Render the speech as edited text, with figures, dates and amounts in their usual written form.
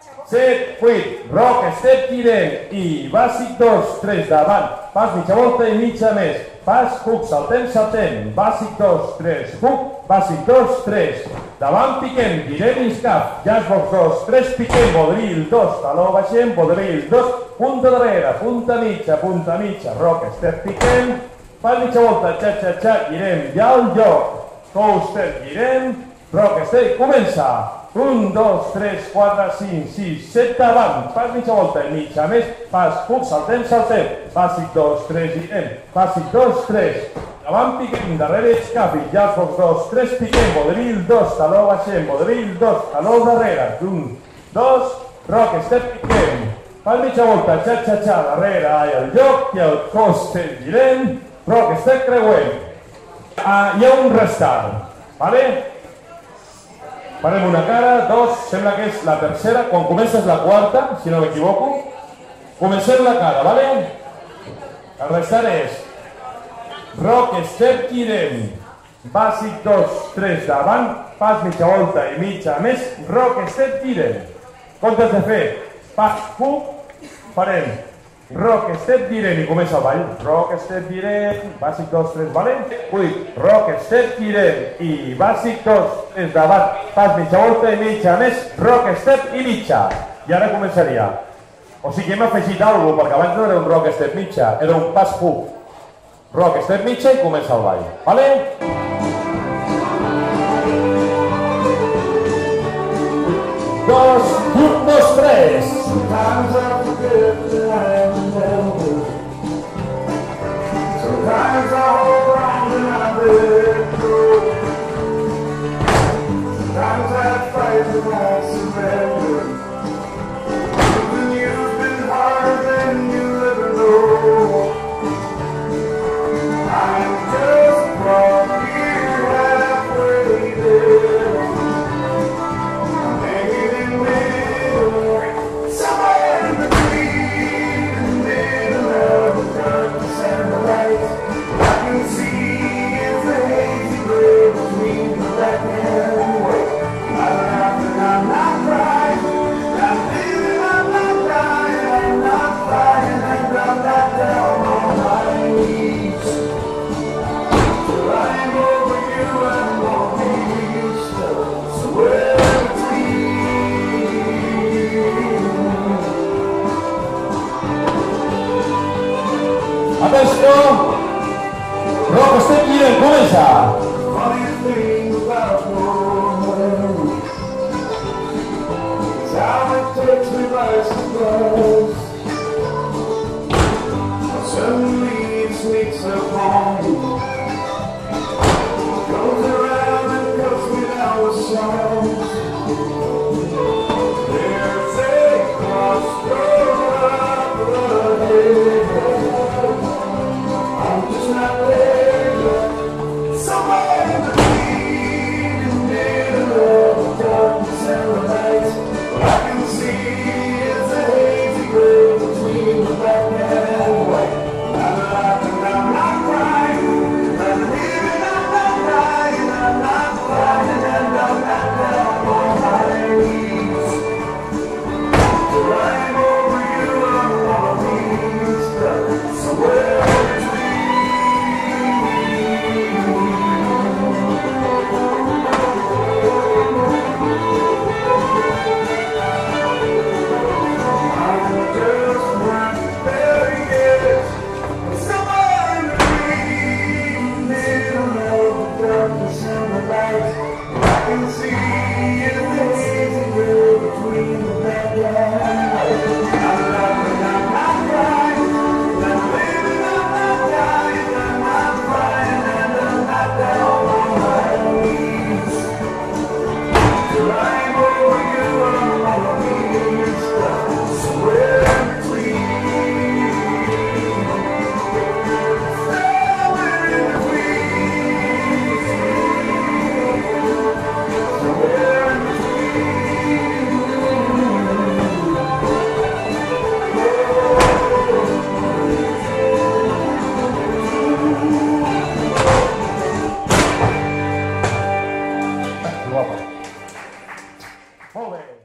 7, 8, rock, step, tirem, i bàsic 2, 3, davant, pas mitja volta i mitja més, pas, hook, saltem, saltem, bàsic 2, 3, hook, bàsic 2, 3, davant, piquem, girem i escap, jazz box 2, 3, piquem, bodril 2, taló, baixem, bodril 2, punta darrere, punta mitja, rock, step, piquem, pas mitja volta, xa, girem, ja al lloc, coaster, girem, rock, step, comença, 1, 2, 3, 4, 5, 6, 7, davant, pas mitja volta i mitja més, pas, hook, saltem, bàsic 2, 3, girem, bàsic 2, 3, davant piquem, darrere escapi, jazz box 2, 3, piquem, bodril 2, taló, baixem, bodril 2, taló darrere, 1, 2, rock, step, piquem, pas mitja volta, xa, darrere, al lloc, i el coaster, girem, rock, step, creuem. Hi ha un restart, vale? Farem una cara, dos, sembla que és la tercera, quan comences la quarta, si no m'equivoco. Comencem la cara, vale? El restant és rock, step, girem, bàsic 2, 3, davant, pas mitja volta i mitja més, rock, step, girem. Comptes de fer pas, hook, farem rock, step, girem i comença el ball. Rock, step, girem, bàsic 2, 3, vale? 8, rock, step, girem i bàsic 2, 3, davant, pas mitja volta i mitja més, rock, step i mitja. I ara començaria. O sigui, hem afegit alguna cosa, perquè abans no era un rock, step, mitja, era un pas, hook. Rock, step, mitja i comença el ball. Vale? 2, 1, 2, 3. Sometimes I forget that I am never. Sometimes I hold on and I let go. Sometimes I fight and I surrender. Even you've been harder than you'll ever know. I am just from here halfway there. I'm hanging in middle, somewhere in between the middle of the darkness and the light. I can see it's a hazy gray between the black and the white. I'm laughing, I'm not crying, I'm living, I'm not dying, I'm not flying, and I'm not down on my knees. Till I'm over you and won't be stuck somewhere between. Adesso, rock, step, girem, comença! Funny thing about woman is how it takes me by surprise. Suddenly it sneaks up on me, goes around and cuts me down with songs. There's a crossroad ahead. I'm just not there yet. Somewhere in between the middle of the darkness and the light. What I can see is a hazy gray between the black and the white. I'm laughing, I'm not crying. I'm living, I'm not dying. I'm not flying and I'm not down on my knees. Till I'm over you, I'm gonna be stuck somewhere between. I'm just not there yet. Somewhere in between the middle of the darkness and the light. I can see it hazy gray between the black and the white. I'm laughing, I'm not crying. I'm living, I'm not dying. I'm not flying and I'm not down on my knees. Till I'm over you, I'm gonna be stuck somewhere between. Somewhere in between. Somewhere in between. Guapa. Molt bé.